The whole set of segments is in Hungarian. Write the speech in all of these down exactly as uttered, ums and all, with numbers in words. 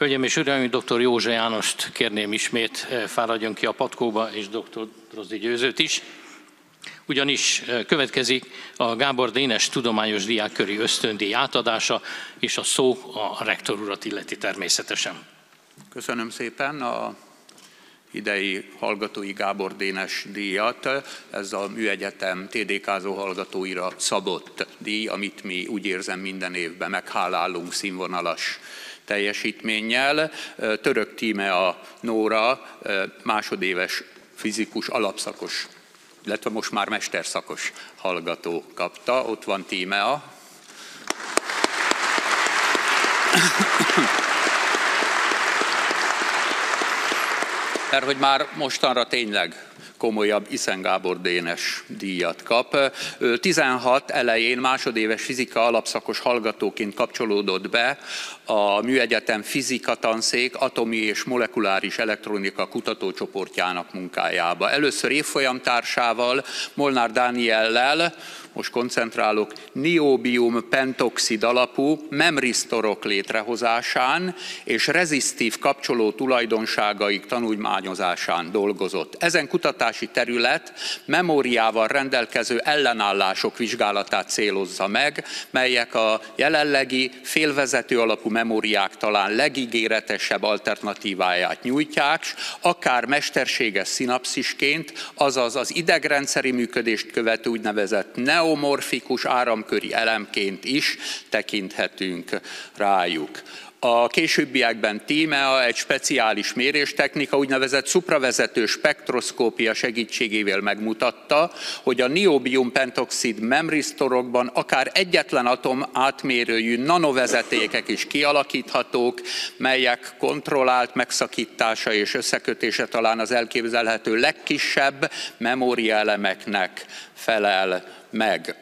Hölgyeim és Uraim, dr. Józsa Jánost kérném ismét fáradjon ki a patkóba, és dr. Drozdi Győzőt is. Ugyanis következik a Gábor Dénes Tudományos Diákköri Ösztöndíj átadása, és a szó a rektor urat illeti természetesen. Köszönöm szépen a idei hallgatói Gábor Dénes díjat. Ez a Műegyetem té dé ká-zó hallgatóira szabott díj, amit mi úgy érzem minden évben meghálálunk színvonalas teljesítménnyel. Török Tímea Nóra másodéves fizikus alapszakos, illetve most már mesterszakos hallgató kapta. Ott van Tímea. Mert hogy már mostanra tényleg komolyabb Iszen Gábor Dénes díjat kap. tizenhat elején másodéves fizika alapszakos hallgatóként kapcsolódott be a Műegyetem fizika tanszék atomi és molekuláris elektronika kutatócsoportjának munkájába. Először évfolyamtársával, Molnár Dániellel, most koncentrálok, niobium pentoxid alapú memrisztorok létrehozásán és rezisztív kapcsoló tulajdonságaik tanulmányozásán dolgozott. Ezen kutatási terület memóriával rendelkező ellenállások vizsgálatát célozza meg, melyek a jelenlegi félvezető alapú memóriák talán legígéretesebb alternatíváját nyújtják, akár mesterséges szinapszisként, azaz az idegrendszeri működést követő úgynevezett neomorfikus áramköri elemként is tekinthetünk rájuk. A későbbiekben Tímea egy speciális méréstechnika, úgynevezett szupravezető spektroszkópia segítségével megmutatta, hogy a niobium pentoxid memrisztorokban akár egyetlen atom átmérőjű nanovezetékek is kialakíthatók, melyek kontrollált megszakítása és összekötése talán az elképzelhető legkisebb memóriaelemeknek felel meg.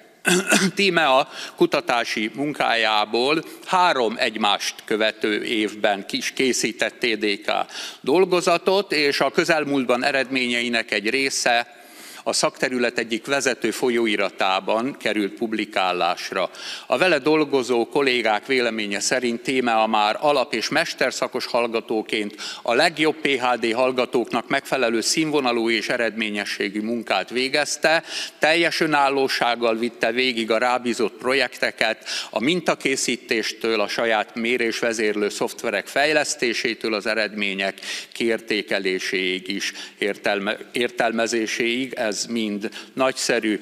Tímea kutatási munkájából három egymást követő évben kis készített té dé ká dolgozatot, és a közelmúltban eredményeinek egy része a szakterület egyik vezető folyóiratában került publikálásra. A vele dolgozó kollégák véleménye szerint Tímea már alap- és mesterszakos hallgatóként a legjobb pé há dé hallgatóknak megfelelő színvonalú és eredményességű munkát végezte, teljes önállósággal vitte végig a rábízott projekteket, a mintakészítéstől a saját mérésvezérlő szoftverek fejlesztésétől az eredmények kiértékeléséig is értelme, értelmezéséig. Ez mind nagyszerű.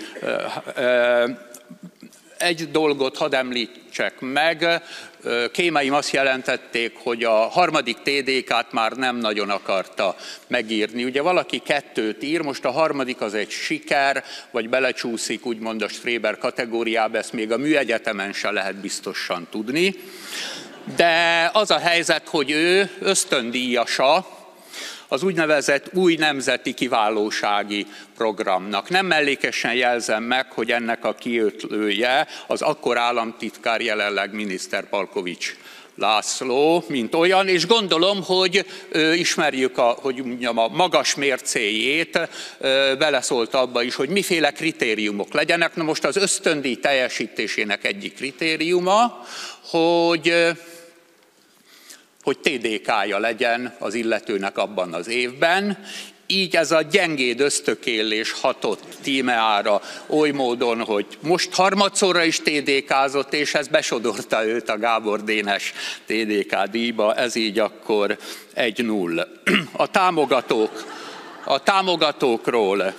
Egy dolgot hadd említsek meg. Kémeim azt jelentették, hogy a harmadik té dé ká-t már nem nagyon akarta megírni. Ugye valaki kettőt ír, most a harmadik az egy siker, vagy belecsúszik úgymond a Stréber kategóriába, ezt még a Műegyetemen se lehet biztosan tudni. De az a helyzet, hogy ő ösztöndíjasa az úgynevezett új nemzeti kiválósági programnak. Nem mellékesen jelzem meg, hogy ennek a kiötlője az akkor államtitkár, jelenleg miniszter Palkovics László, mint olyan, és gondolom, hogy ö, ismerjük a, hogy mondjam, a magas mércéjét, ö, beleszólt abba is, hogy miféle kritériumok legyenek. Na most az ösztöndíj teljesítésének egyik kritériuma, hogy ö, hogy té dé ká-ja legyen az illetőnek abban az évben. Így ez a gyengéd ösztökélés hatott Tímeára oly módon, hogy most harmadszorra is té dé ká-zott, és ez besodorta őt a Gábor Dénes té dé ká díjba, ez így akkor egy null. A támogatók, a támogatókról.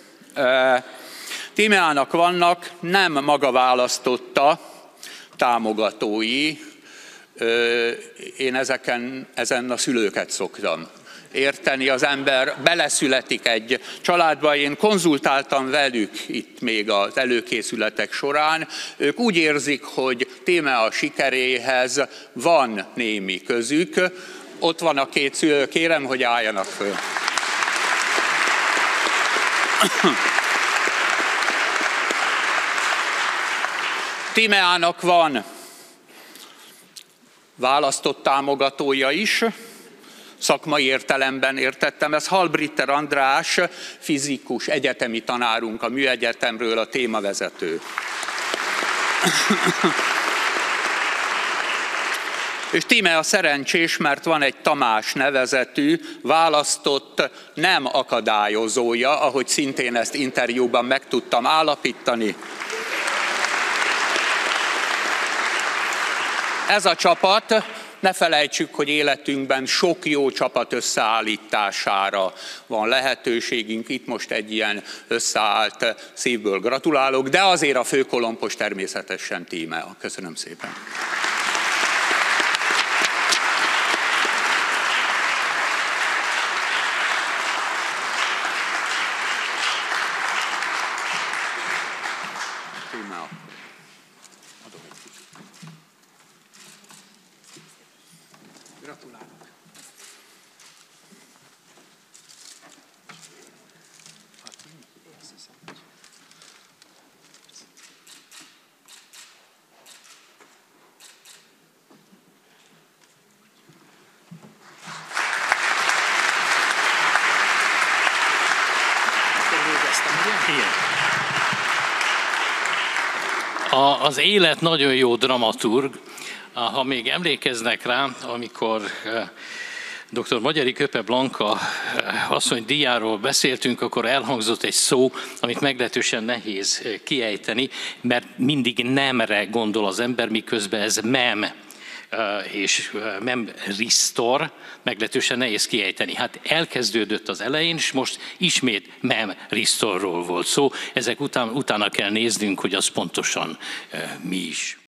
Tímeának vannak nem maga választotta támogatói. Én ezeken, ezen a szülőket szoktam érteni, az ember beleszületik egy családba, én konzultáltam velük itt még az előkészületek során, ők úgy érzik, hogy Tímea sikeréhez van némi közük, ott van a két szülő, kérem, hogy álljanak föl. Tímeának van választott támogatója is, szakmai értelemben értettem, ez Halbritter András, fizikus, egyetemi tanárunk a Műegyetemről, a témavezető. És tíme a szerencsés, mert van egy Tamás nevezetű, választott nem akadályozója, ahogy szintén ezt interjúban meg tudtam állapítani. Ez a csapat, ne felejtsük, hogy életünkben sok jó csapat összeállítására van lehetőségünk. Itt most egy ilyen összeállt, szívből gratulálok, de azért a főkolompos természetesen tíme. Köszönöm szépen. Gratulálok. A, az élet nagyon jó dramaturg. Ha még emlékeznek rá, amikor dr. Magyari Köpe Blanka asszony díjáról beszéltünk, akkor elhangzott egy szó, amit meglehetősen nehéz kiejteni, mert mindig nemre gondol az ember, miközben ez mem és memristor, meglehetősen nehéz kiejteni. Hát elkezdődött az elején, és most ismét memristorról volt szó. Ezek után, utána kell néznünk, hogy az pontosan mi is.